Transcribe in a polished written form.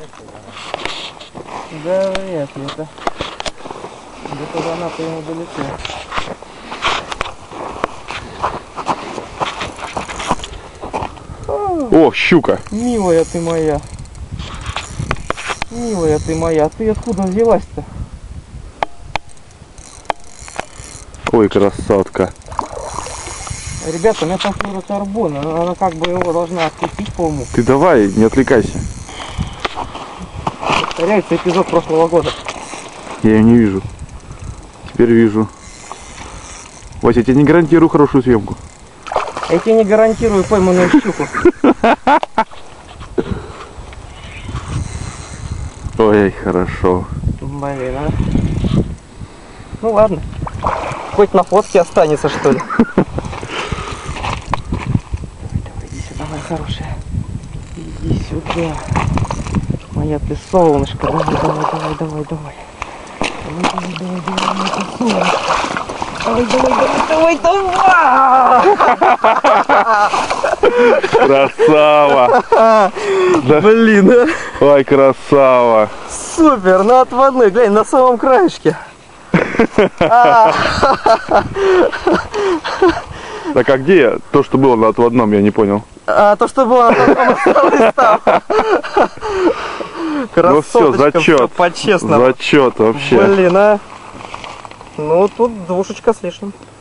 Да, вряд ли это. Где-то до Анапы ему долетел. О, щука. Милая ты моя. Милая ты моя. Ты откуда взялась-то? Ой, красотка. Ребята, у меня там флюорокарбон. Она как бы его должна откусить по уму. Ты давай, не отвлекайся. Повторяется эпизод прошлого года. Я ее не вижу. Теперь вижу. Вася, я тебе не гарантирую хорошую съемку. Я тебе не гарантирую пойманную щуку. Ой, хорошо. Блин, а. Ну ладно. Хоть на фотке останется, что ли. Давай, иди сюда, моя хорошая. Иди сюда. Моя ты солнышко. Давай, давай, давай, давай, давай. Давай, давай, давай, давай, моя ты солнышко. Давай, давай, давай, давай, давай. Красава. Блин, а. Ой, красава. Супер, на отводной, глянь, на самом краешке. Так а где то, что было на отводном, я не понял. А то, что было на самом осталось там. Ну все, зачет. По-честному. Зачет вообще. Блин, а. Ну тут двушечка с лишним.